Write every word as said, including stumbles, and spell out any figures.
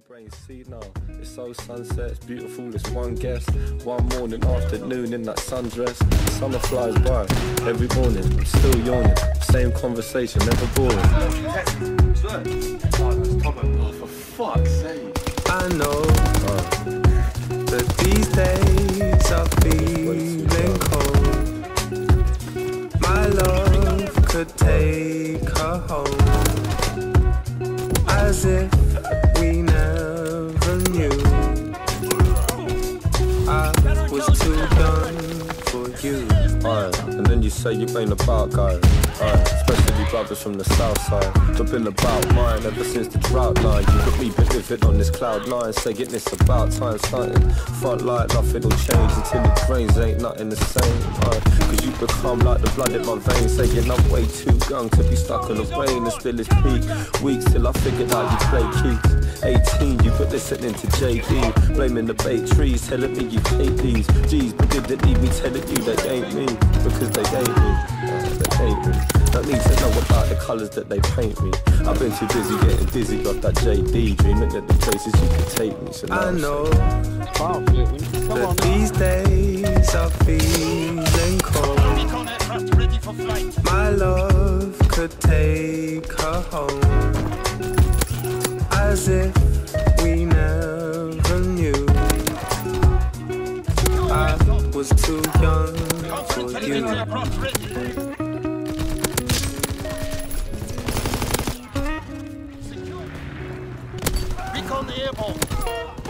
brain see now. It's so sunset, it's beautiful, it's one guess. One morning, afternoon in that sundress. Summer flies by, every morning, I'm still yawning. Same conversation, never boring. Oh, for fuck's sake. I know uh, that these days are feeling cold. My love could take her home, as if we never knew. I was too young for you. Aye, and then you say you ain't about guys. Aye, especially brothers from the south side. I've been about mine ever since the drought line. You got me living on this cloud nine, saying it's about time starting. Front light, nothing will change until the brains ain't nothing the same. Aye, cause you become like the blood in my veins, saying I'm way too young to be stuck on the rain and still it's peak. Weeks till I figured out you play keys. eighteen, you put listening to J D, blaming the bait trees, telling me you hate these G's, but didn't need me telling you they ain't me, because they ain't me, uh, they ain't me. Don't need to know about the colours that they paint me. I've been too busy getting dizzy off that J D, dreaming of the places you could take me. So I know Wow, that these days are feeling cold. My love could take her home, as if we never knew. I was too young for you. Recon the airborne.